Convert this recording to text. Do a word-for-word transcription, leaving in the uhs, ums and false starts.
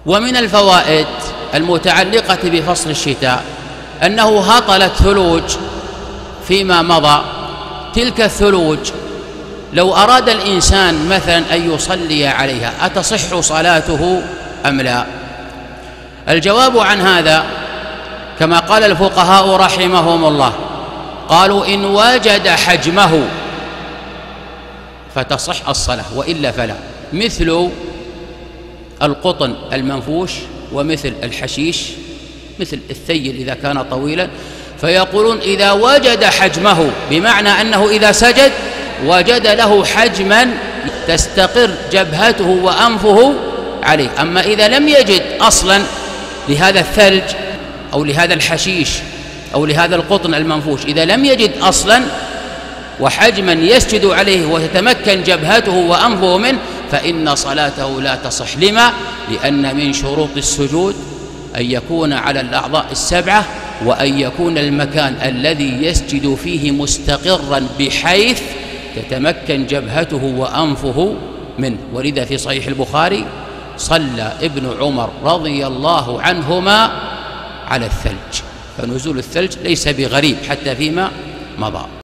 ومن الفوائد المتعلقة بفصل الشتاء أنه هطلت ثلوج فيما مضى. تلك الثلوج لو أراد الإنسان مثلا أن يصلي عليها أتصح صلاته أم لا؟ الجواب عن هذا كما قال الفقهاء رحمهم الله، قالوا إن وجد حجمه فتصح الصلاة وإلا فلا، مثل القطن المنفوش ومثل الحشيش مثل الثيل إذا كان طويلا، فيقولون إذا وجد حجمه بمعنى أنه إذا سجد وجد له حجما تستقر جبهته وأنفه عليه. أما إذا لم يجد أصلا لهذا الثلج أو لهذا الحشيش أو لهذا القطن المنفوش، إذا لم يجد أصلا وحجما يسجد عليه وتتمكن جبهته وأنفه منه فإن صلاته لا تصح. لما؟ لأن من شروط السجود أن يكون على الأعضاء السبعة وأن يكون المكان الذي يسجد فيه مستقرا بحيث تتمكن جبهته وأنفه منه. ولذا في صحيح البخاري صلى ابن عمر رضي الله عنهما على الثلج، فنزول الثلج ليس بغريب حتى فيما مضى.